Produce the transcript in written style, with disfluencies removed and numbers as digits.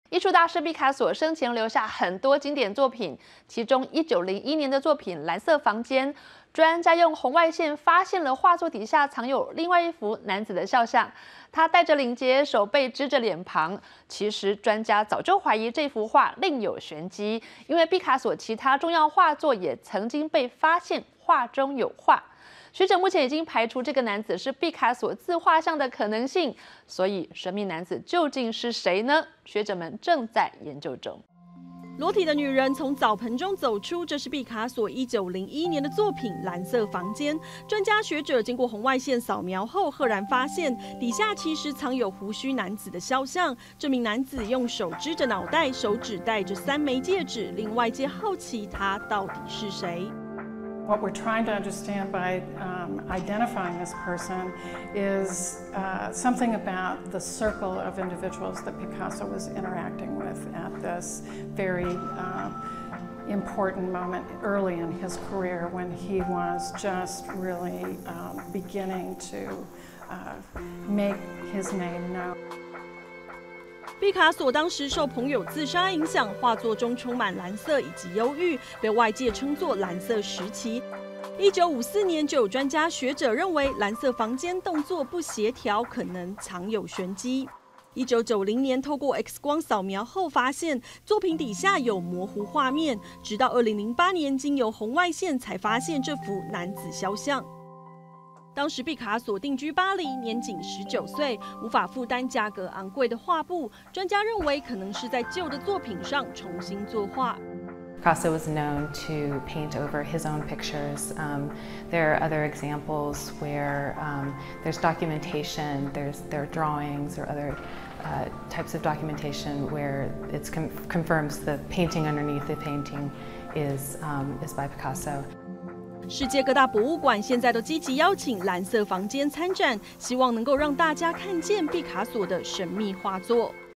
艺术大师毕卡索生前留下很多经典作品，其中1901年的作品《蓝色房间》，专家用红外线发现了画作底下藏有另外一幅男子的肖像，他戴着领结，手背支着脸庞。其实专家早就怀疑这幅画另有玄机，因为毕卡索其他重要画作也曾经被发现画中有画。 学者目前已经排除这个男子是毕卡索自画像的可能性，所以神秘男子究竟是谁呢？学者们正在研究中。 裸体的女人从澡盆中走出，这是毕卡索1901年的作品《蓝色房间》。专家学者经过红外线扫描后，赫然发现底下其实藏有胡须男子的肖像。这名男子用手支着脑袋，手指戴着3枚戒指，令外界好奇他到底是谁。 What we're trying to understand by identifying this person is something about the circle of individuals that Picasso was interacting with at this very important moment early in his career when he was just really beginning to make his name known. 毕卡索当时受朋友自杀影响，画作中充满蓝色以及忧郁，被外界称作“蓝色时期”。1954年就有专家学者认为，蓝色房间动作不协调，可能藏有玄机。1990年透过 X 光扫描后，发现作品底下有模糊画面，直到2008年经由红外线才发现这幅男子肖像。 当时毕卡索定居巴黎，年仅19岁，无法负担价格昂贵的画布。专家认为，可能是在旧的作品上重新作画。 Picasso was known to paint over his own pictures. There are other examples where there's documentation, there are drawings or other types of documentation where it confirms the painting underneath the painting is by Picasso. 世界各大博物馆现在都积极邀请蓝色房间参展，希望能够让大家看见毕卡索的神秘画作。